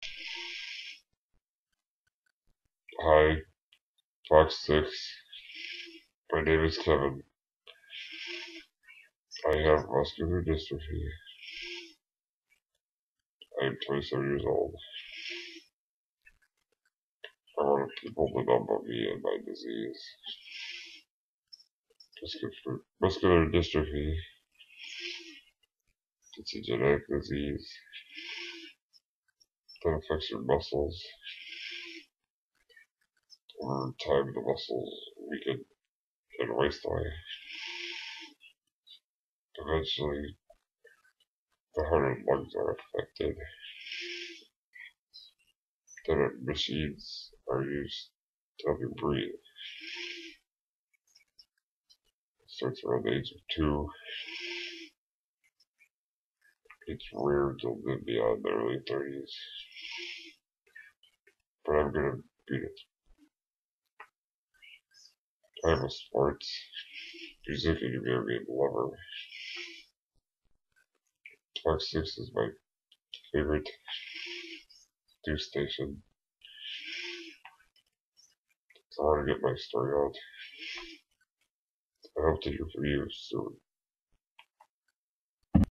Hi, Fox 6. My name is Kevin. I have muscular dystrophy. I am 27 years old. I want people to know about me and my disease. Muscular dystrophy. It's a genetic disease that affects your muscles. Over time, the muscles weaken and waste away. Eventually, the heart and lungs are affected. Then machines are used to help you breathe. It starts around the age of 2. It's rare to live beyond the early 30s. But I'm gonna beat it. I'm a sports music and video game lover. Fox 6 is my favorite news station. So I want to get my story out. I hope to hear from you soon.